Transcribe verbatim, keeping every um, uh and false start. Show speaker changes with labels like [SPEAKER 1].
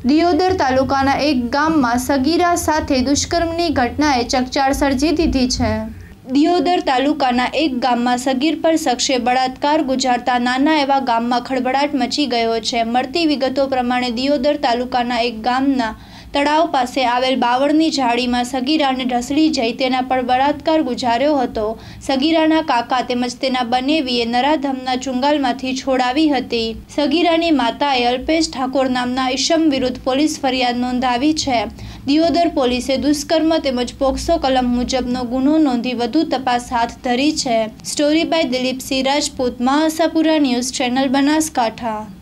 [SPEAKER 1] દિયોદર તાલુકાના એક ગામમાં સગીરા સાથે દુષ્કર્મની ઘટનાએ ચકચાર સર્જી દીધી છે। દિયોદર તાલુકાના એક ગામમાં સગીર પર શખ્સે બળાત્કાર ગુજારતા નાના એવા ગામમાં ખળભળાટ મચી ગયો છે। મળતી વિગતો પ્રમાણે દિયોદર તાલુકાના એક ગામના તળાવ પાસે આવેલ બાવળની ઝાડીમાં સગીરાને ઢસડી જઈ તેના પર બળાત્કાર ગુજાર્યો હતો। સગીરાના કાકા તેમજ તેના બનેવીએ નરાધમના ચુંગાલમાંથી છોડાવી હતી। સગીરાની માતાએ અલ્પેશ ઠાકોર નામના ઈસમ વિરુદ્ધ પોલીસ ફરિયાદ નોંધાવી છે। દિયોદર પોલીસે દુષ્કર્મ તેમજ પોક્સો કલમ મુજબનો ગુનો નોંધી વધુ તપાસ હાથ ધરી છે। સ્ટોરી બાય દિલીપસિંહ રાજપૂત, મહાસાપુરા ન્યૂઝ ચેનલ, બનાસકાંઠા।